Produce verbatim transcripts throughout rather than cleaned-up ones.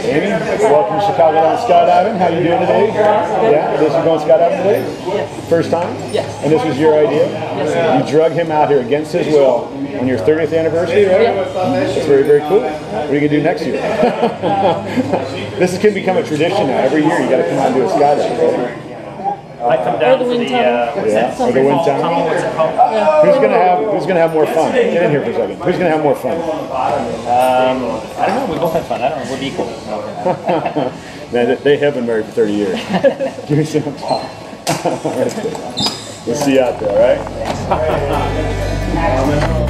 Amy, welcome to Chicagoland Skydiving. How are you doing today? Yeah, this is going skydiving today? Yes. First time? Yes. And this was your idea? Yes. You drug him out here against his will on your thirtieth anniversary, right? Yes. That's very, very cool. What are you going to do next year? This can become a tradition now. Every year you got to come out and do a skydive, right? I come down Or the to wind the, uh, tunnel. Yeah, or the wind tunnel. What's it called? Who's gonna have Who's gonna have more fun? Get in here for a second. Who's gonna have more fun? Um, I don't know. We both had fun. I don't know. We'll be equal. Man, they have been married for thirty years. Give me some top. We'll see you out there, all right?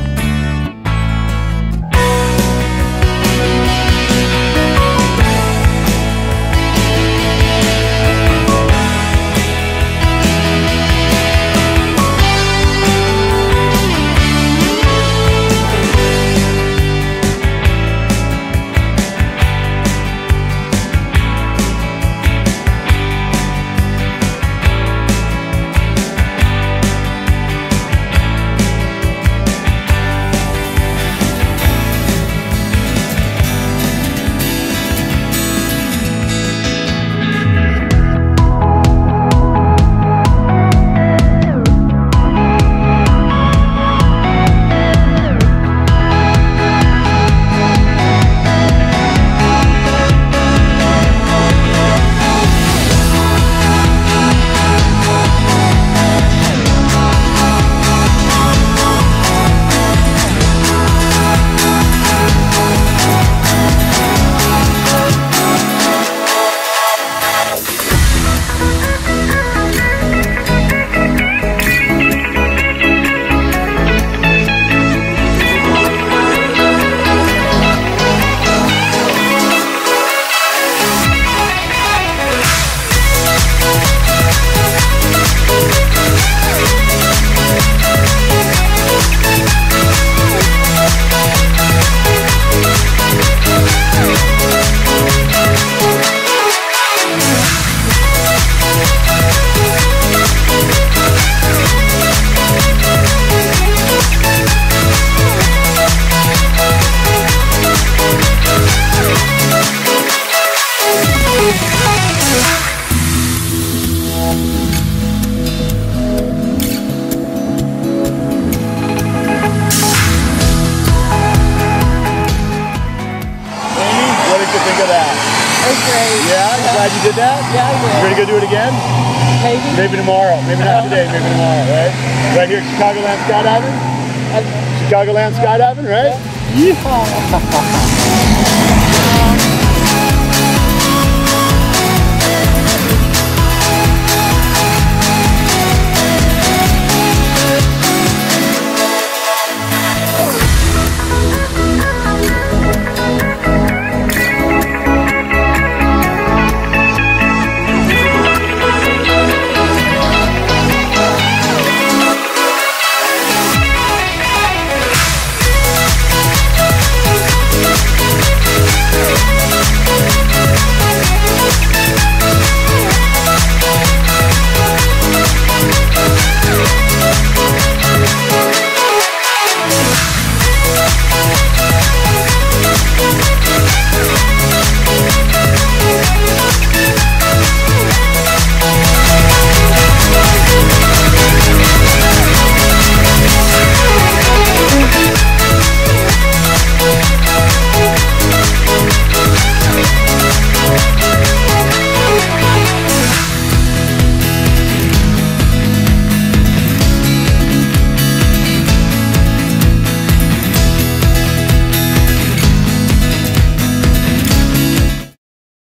Great. Yeah, you glad you did that? Yeah, I did. You ready to go do it again? Maybe. Maybe tomorrow. Maybe not today. Maybe tomorrow, right? Right here at Chicagoland Skydiving? Chicagoland Skydiving, right? Yeah.